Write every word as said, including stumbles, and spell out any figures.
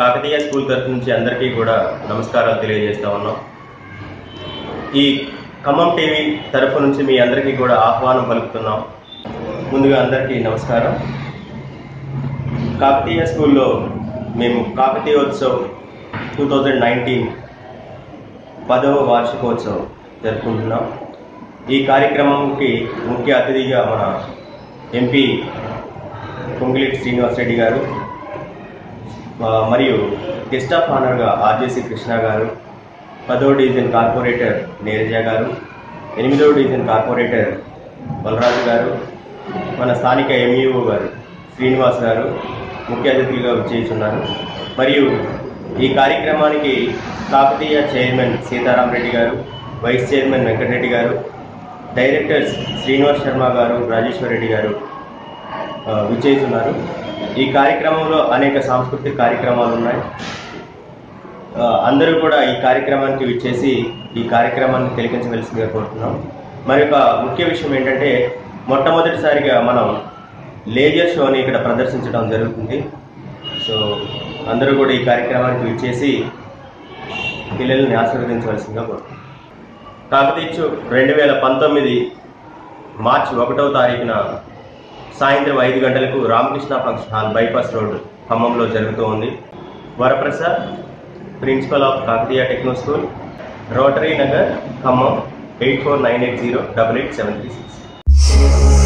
Kakatiya school తరఫు నుంచి అందరికీ కూడా నమస్కారాలు తెలియజేస్తా ఉన్నాం. ఈ ఖమ్మం టీవీ తరఫు నుంచి మీ అందరికీ కూడా ఆహ్వానం పలుకుతున్నాం. ముందుగా అందరికీ నమస్కారం. కాకతీయ స్కూల్లో మేము కాకతీయోత్సవ్ టూ థౌజండ్ నైన్టీన్ పదవ వార్షికోత్సవం జరుపుకుంటున్నాం. ఈ కార్యక్రమంకి ముఖ్య అతిథిగా మన ఎంపీ పొంగిలేటి శ్రీనివాసరెడ్డి గారు మరియు గెస్ట్ ఆఫ్ ఆనర్గా ఆర్జేసీ కృష్ణ గారు, పదవ డివిజన్ కార్పొరేటర్ నీరజ గారు, ఎనిమిదవ డివిజన్ కార్పొరేటర్ బలరాజు గారు, మన స్థానిక ఎంఈఓ గారు శ్రీనివాస్ గారు ముఖ్య అతిథులుగా వచ్చేస్తున్నారు. మరియు ఈ కార్యక్రమానికి కాకతీయ చైర్మన్ సీతారాం రెడ్డి గారు, వైస్ చైర్మన్ వెంకటరెడ్డి గారు, డైరెక్టర్స్ శ్రీనివాస్ శర్మ గారు, రాజేశ్వర్ రెడ్డి గారు విచ్చేస్తున్నారు. ఈ కార్యక్రమంలో అనేక సాంస్కృతిక కార్యక్రమాలు ఉన్నాయి. అందరూ కూడా ఈ కార్యక్రమానికి విచ్చేసి ఈ కార్యక్రమాన్ని తిలకించవలసిందిగా కోరుతున్నాం. మరి ఒక ముఖ్య విషయం ఏంటంటే, మొట్టమొదటిసారిగా మనం లేజర్ షోని ఇక్కడ ప్రదర్శించడం జరుగుతుంది. సో అందరూ కూడా ఈ కార్యక్రమానికి విచ్చేసి పిల్లల్ని ఆశీర్వదించవలసిందిగా కోరుతున్నాం. కాకతీయ రెండు వేల పంతొమ్మిది మార్చి ఒకటవ తారీఖున సాయంత్రం ఐదు గంటలకు Ramakrishna function hall bypass road ఖమ్మంలో జరుగుతూ ఉంది. Varaprasad, principal of Kakatiya techno school, rotary Nagar, Khammam eight four nine eight zero double eight seven three six.